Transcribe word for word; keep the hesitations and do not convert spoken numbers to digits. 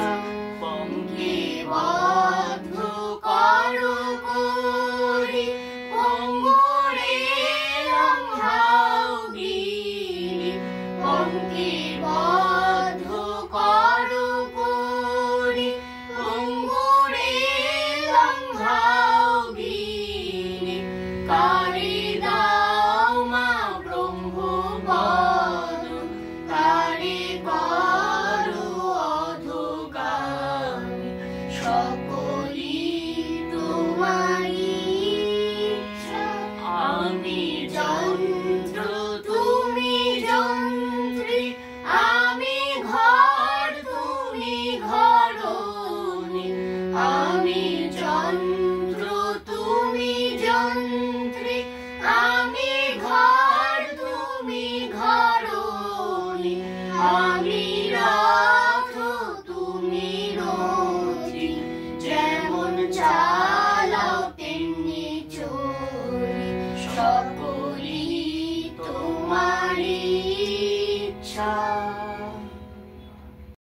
পঙ্ক্তিবদ্ধ করো করি পঙ্গুরে লঙ্ঘাও গিরি পঙ্ক্তিবদ্ধ করো করি পঙ্গুরে লঙ্ঘাও গিরি কারি দাও মা ব্রহ্মপদ কারি করো অধোগামী সকলি তোমারি ইচ্ছা আমি যন্ত্র তুমি যন্ত্রী আমি ঘর তুমি ঘরণী আমি যন্ত্র তুমি যন্ত্রী আমি ঘর তুমি ঘরণী আমি রথ তুমি রথী যেমন চা